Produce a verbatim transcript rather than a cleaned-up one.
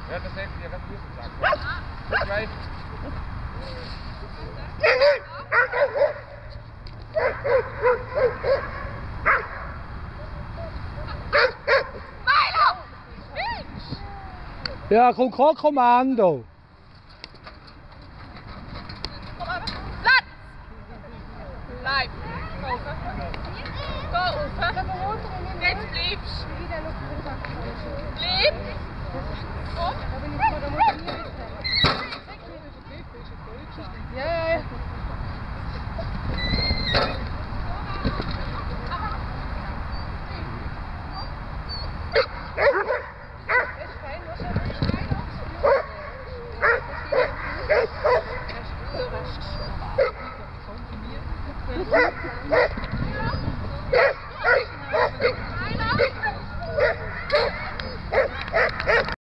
Ja, das heeft je gaat niet zakken. Kwijt. Ja, kommt kein Kommando. Platz! Bleib. Go rauf. Jetzt bleibst. Bleib. Komm. Ja, ja, ja. So,